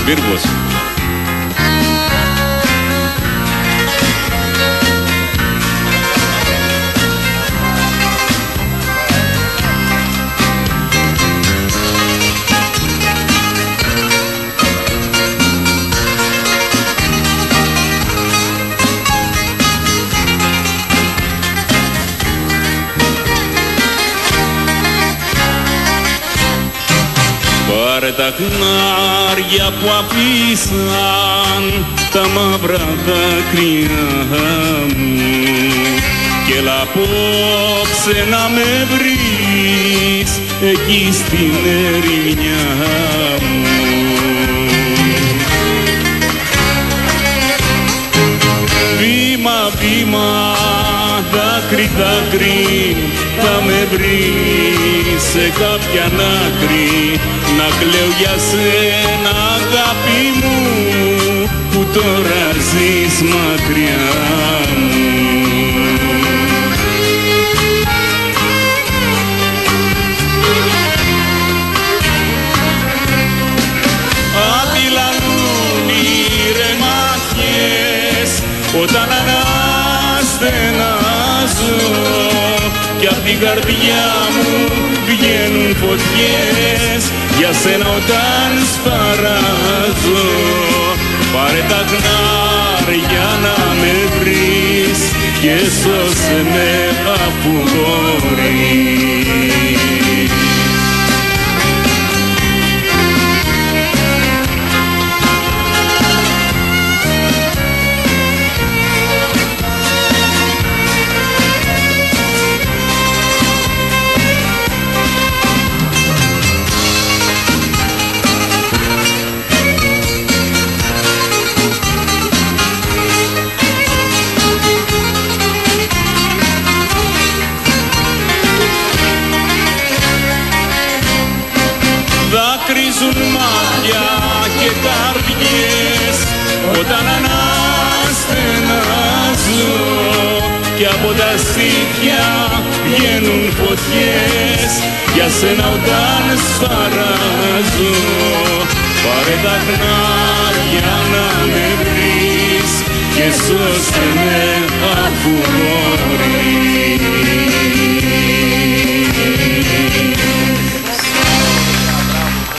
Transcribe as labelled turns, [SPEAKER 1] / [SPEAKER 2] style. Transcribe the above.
[SPEAKER 1] Βίργος. Πάρε τα χνάρια που αφήσαν τα μαύρα δάκρυα μου κι έλα απόψε να με βρεις εκεί στην ερημιά μου. Βήμα, βήμα, δάκρυ, δάκρυ, θα με βρεις σε κάποια άκρη να κλαίω για σένα αγάπη μου που τώρα ζεις μακριά μου. Αντιλαλούν οι ρεμάχες όταν αναστενάζω κι απ' την καρδιά μου βγαίνουν φωτιές για σένα όταν σπαράζω. Πάρε τα χνάρια να με βρεις και σώσε με αφού μπορείς. Δάκρυζουν μάτια και καρδιές όταν αναστενάζω κι από τα στήθια βγαίνουν φωτιές για σένα όταν σφαράζω. Πάρε τα χνάρια να με βρεις και σώσε με αφού μπορείς.